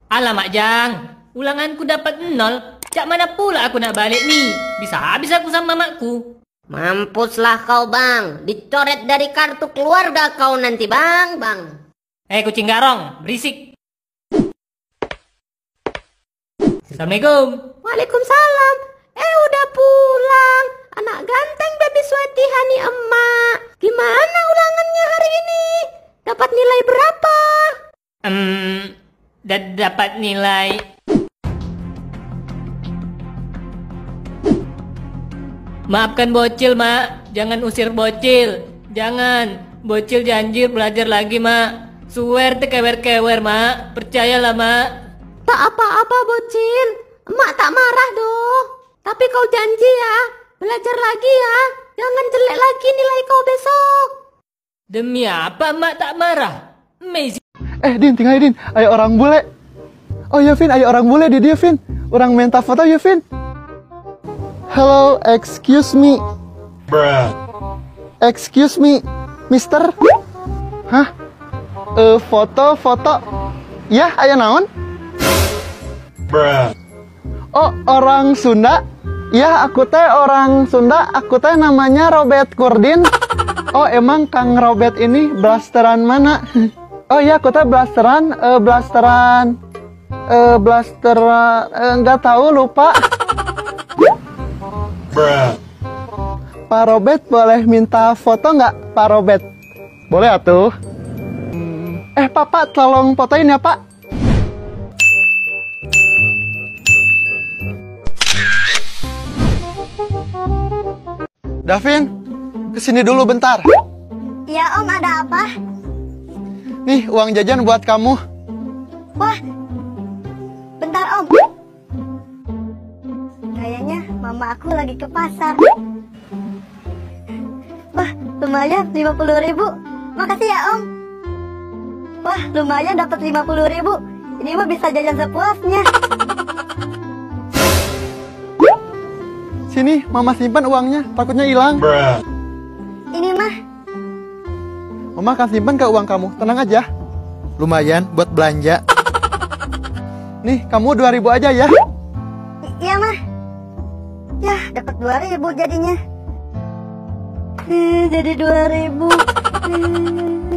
Alamak Jang, ulanganku dapat 0. Cak mana pula aku nak balik nih? Bisa habis aku sama mamaku. Mampuslah kau bang, dicoret dari kartu keluarga kau nanti bang. Kucing garong, berisik. Assalamualaikum. Waalaikumsalam. Udah pulang. Anak ganteng baby Swati Hani emak. Gimana ulangannya hari ini? Dapat nilai berapa? Dapat nilai. Maafkan bocil, Mak. Jangan usir bocil. Jangan. Bocil janji belajar lagi, Mak. Swear kewer-kewer, Mak. Percayalah, Mak. Tak apa-apa, bocil. Emak tak marah, doh. Tapi kau janji ya, belajar lagi ya. Jangan jelek lagi nilai kau besok. Demi apa, Mak tak marah? Amazing. Din, tinggal Din. Ayo orang bule. Oh ya, Vin. Ayo orang bule di dia, Vin. Orang minta foto ya, Vin. Hello, excuse me. Bruh. Excuse me, mister. Hah? Foto. Ya, aya naon? Bruh. Oh, orang Sunda? Ya, aku teh orang Sunda. Aku teh namanya Robert Kurdin. Oh, emang Kang Robert ini blasteran mana? Oh iya, aku teh blasteran, nggak tahu, lupa. Bruh. Pak Robert boleh minta foto nggak, Pak Robert? Boleh atuh. Pak, tolong fotoin ya, Pak. Davin, kesini dulu bentar. Ya om, ada apa? Nih, uang jajan buat kamu. Wah, bentar om. Kayaknya mama aku lagi ke pasar. Wah, lumayan 50.000. Makasih ya om. Wah, lumayan dapat 50.000. Ini mah bisa jajan sepuasnya. Sini, mama simpan uangnya, takutnya hilang. Bruh. Ini mah. Mama akan simpan ke uang kamu, tenang aja. Lumayan buat belanja. Nih, kamu 2.000 aja ya. Iya mah. Ya, dapat 2.000 jadinya. Jadi 2.000.